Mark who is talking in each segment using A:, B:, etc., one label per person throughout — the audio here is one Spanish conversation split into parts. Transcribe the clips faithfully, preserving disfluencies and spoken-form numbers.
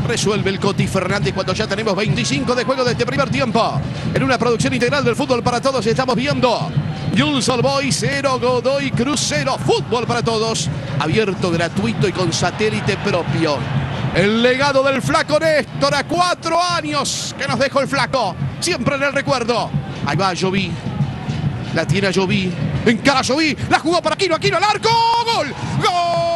A: Resuelve el Coti Fernández cuando ya tenemos veinticinco de juego de este primer tiempo. En una producción integral del Fútbol para Todos estamos viendo Newell's Old Boys cero, Godoy Cruz cero. Fútbol para Todos, abierto, gratuito y con satélite propio. El legado del flaco Néstor a cuatro años que nos dejó el flaco. Siempre en el recuerdo. Ahí va Joví. La tiene a Joví. Encara a Joví. La jugó para Aquino. Aquino al arco. ¡Gol! ¡Gol!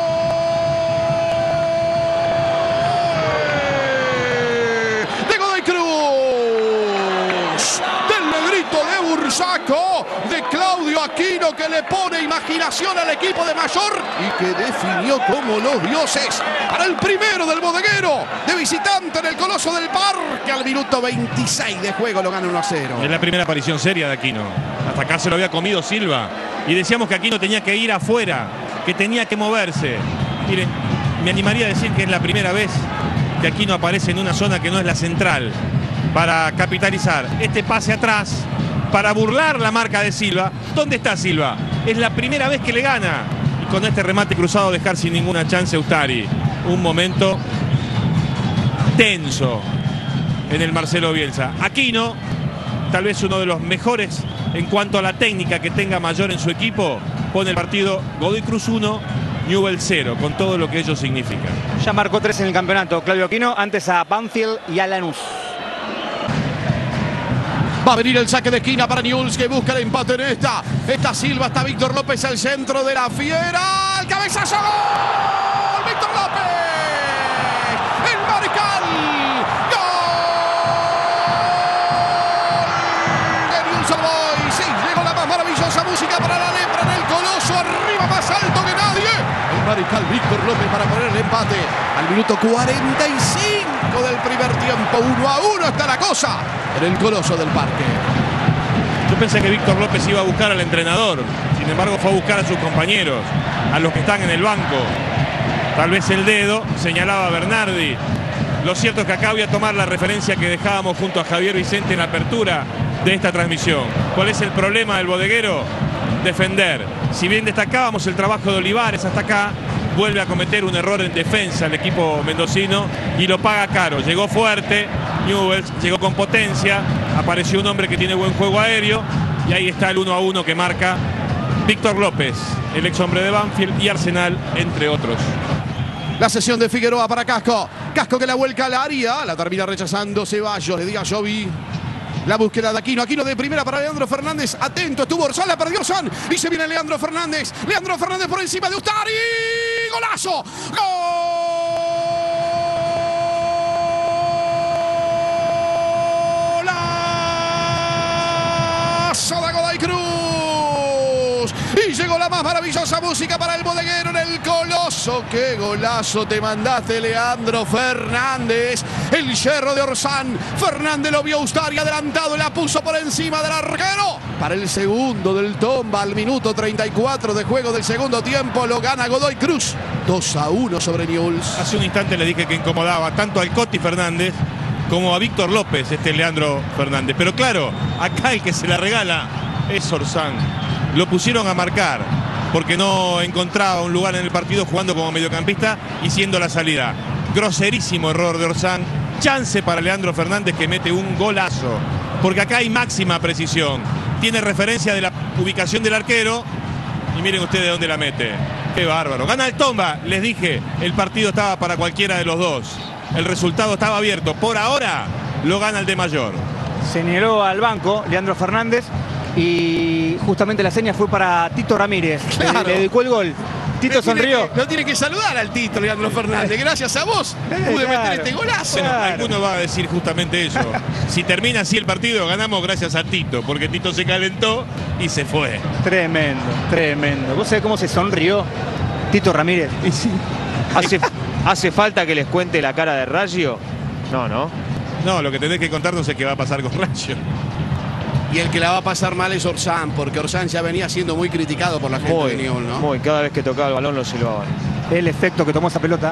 A: Saco de Claudio Aquino, que le pone imaginación al equipo de Mayor y que definió como los dioses para el primero del bodeguero de visitante en el Coloso del Parque. Al minuto veintiséis de juego lo gana uno a cero.
B: Es la primera aparición seria de Aquino. Hasta acá se lo había comido Silva y decíamos que Aquino tenía que ir afuera, que tenía que moverse. Miren, me animaría a decir que es la primera vez que Aquino aparece en una zona que no es la central para capitalizar este pase atrás, para burlar la marca de Silva. ¿Dónde está Silva? Es la primera vez que le gana. Y con este remate cruzado dejar sin ninguna chance a Ustari. Un momento tenso en el Marcelo Bielsa. Aquino, tal vez uno de los mejores en cuanto a la técnica que tenga Mayor en su equipo, pone el partido Godoy Cruz uno, Newell's cero, con todo lo que ello significa.
C: Ya marcó tres en el campeonato Claudio Aquino, antes a Banfield y a Lanús.
A: Va a venir el saque de esquina para Newell's, que busca el empate en esta. Está Silva, está Víctor López al centro de la fiera. ¡El cabezazo! ¡Gol! ¡Víctor López! ¡El Marcal! ¡Gol! De Newell's Old Boys. Sí, llegó la más maravillosa música para la lepra en el Coloso. Arriba, más alto que nadie. El Marcal Víctor López para poner el empate. Al minuto cuarenta y cinco del primer tiempo. Uno a uno está la cosa en el Coloso del Parque.
B: Yo pensé que Víctor López iba a buscar al entrenador. Sin embargo, fue a buscar a sus compañeros, a los que están en el banco. Tal vez el dedo señalaba a Bernardi. Lo cierto es que acá voy a tomar la referencia que dejábamos junto a Javier Vicente en la apertura de esta transmisión. ¿Cuál es el problema del bodeguero? Defender. Si bien destacábamos el trabajo de Olivares hasta acá, vuelve a cometer un error en defensa el equipo mendocino y lo paga caro. Llegó fuerte Newell's, llegó con potencia, apareció un hombre que tiene buen juego aéreo y ahí está el uno a uno que marca Víctor López, el ex hombre de Banfield y Arsenal, entre otros.
A: La sesión de Figueroa para Casco. Casco que la vuelca al área, la termina rechazando Ceballos, le diga Joví. La búsqueda de Aquino. Aquino de primera para Leandro Fernández. Atento, estuvo Orsán, la perdió Orsán. Y se viene Leandro Fernández. Leandro Fernández por encima de Ustari. ¡Golazo! ¡Golazo de Godoy Cruz! Y llegó la más maravillosa música para el bodeguero en el Coloso. ¡Qué golazo te mandaste, Leandro Fernández! El yerro de Orsán. Fernández lo vio a Ustari adelantado y la puso por encima del arquero. Para el segundo del Tomba al minuto treinta y cuatro de juego del segundo tiempo lo gana Godoy Cruz. dos a uno sobre Newell's.
B: Hace un instante le dije que incomodaba tanto al Coti Fernández como a Víctor López, este Leandro Fernández. Pero claro, acá el que se la regala es Orsán. Lo pusieron a marcar porque no encontraba un lugar en el partido jugando como mediocampista y siendo la salida. Groserísimo error de Orsán. Chance para Leandro Fernández, que mete un golazo. Porque acá hay máxima precisión. Tiene referencia de la ubicación del arquero. Y miren ustedes de dónde la mete. Qué bárbaro. Gana el Tomba. Les dije, el partido estaba para cualquiera de los dos. El resultado estaba abierto. Por ahora lo gana el de Mayor.
C: Señaló al banco Leandro Fernández y justamente la seña fue para Tito Ramírez.
A: Claro.
C: Le, le dedicó el gol. Tito sonrió.
A: No tiene que saludar al Tito, Leandro Fernández. Gracias a vos pude
C: claro,
A: meter este golazo.
B: Bueno,
C: claro.
B: alguno va a decir justamente eso. Si termina así el partido, ganamos gracias a Tito, porque Tito se calentó y se fue.
C: Tremendo, tremendo. ¿Vos sabés cómo se sonrió Tito Ramírez?
B: Y sí.
C: ¿Hace, ¿Hace falta que les cuente la cara de Raggio? No, no.
B: No, lo que tenés que contarnos es qué va a pasar con Raggio.
A: Y el que la va a pasar mal es Orsán, porque Orsán ya venía siendo muy criticado por la gente
C: Muy,
A: de Newell's, ¿no?
C: muy, cada vez que tocaba el balón lo silbaban. El efecto que tomó esa pelota.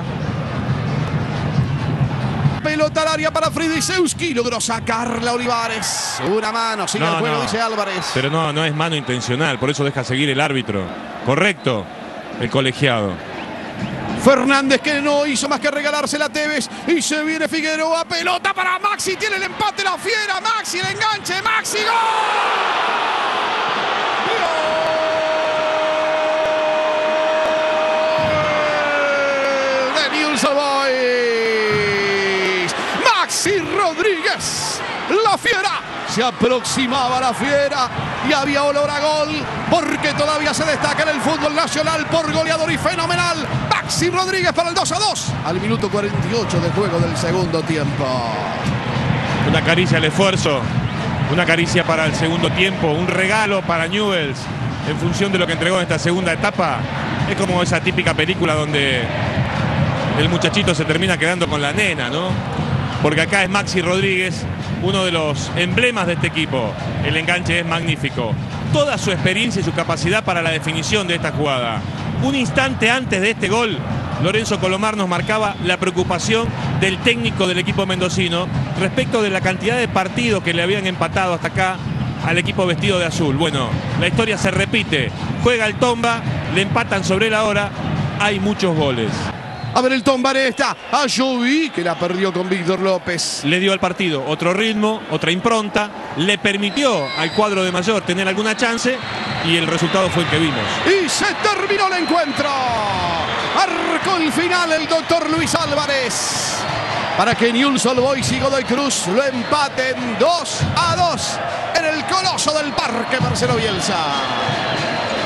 A: Pelota al área para Fridisewski. Logró sacarla Olivares. Una mano, sigue
B: No,
A: el juego,
B: no.
A: dice Álvarez.
B: Pero no, no es mano intencional, por eso deja seguir el árbitro. Correcto, el colegiado.
A: Fernández, que no hizo más que regalársela a Tevez. Y se viene Figueroa. Pelota para Maxi. Tiene el empate la fiera. Maxi, el enganche. Maxi, ¡gol! ¡Gol! De Newell's Old Boys. Maxi Rodríguez. La fiera. Se aproximaba la fiera y había olor a gol, porque todavía se destaca en el fútbol nacional por goleador y fenomenal. Maxi Rodríguez para el dos a dos al minuto cuarenta y ocho de juego del segundo tiempo.
B: Una caricia al esfuerzo, una caricia para el segundo tiempo, un regalo para Newell's en función de lo que entregó en esta segunda etapa. Es como esa típica película donde el muchachito se termina quedando con la nena, ¿no? Porque acá es Maxi Rodríguez, uno de los emblemas de este equipo. El enganche es magnífico. Toda su experiencia y su capacidad para la definición de esta jugada. Un instante antes de este gol, Lorenzo Colomar nos marcaba la preocupación del técnico del equipo mendocino respecto de la cantidad de partidos que le habían empatado hasta acá al equipo vestido de azul. Bueno, la historia se repite. Juega el Tomba, le empatan sobre la hora. Hay muchos goles.
A: A ver el Tombaré está a Jovi, que la perdió con Víctor López.
B: Le dio al partido otro ritmo, otra impronta. Le permitió al cuadro de Mayor tener alguna chance y el resultado fue el que vimos.
A: Y se terminó el encuentro. Marcó el final el doctor Luis Álvarez, para que Newell's Old Boys y Godoy Cruz lo empaten dos a dos en el Coloso del Parque Marcelo Bielsa.